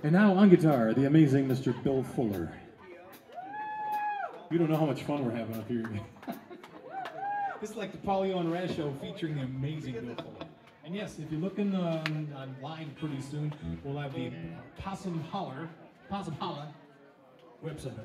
And now on guitar, the amazing Mr. Bill Fuller. You don't know how much fun we're having up here. This is like the Pauleo and Razz show featuring the amazing Bill Fuller. And yes, if you're looking online pretty soon, we'll have the Possum Holler website.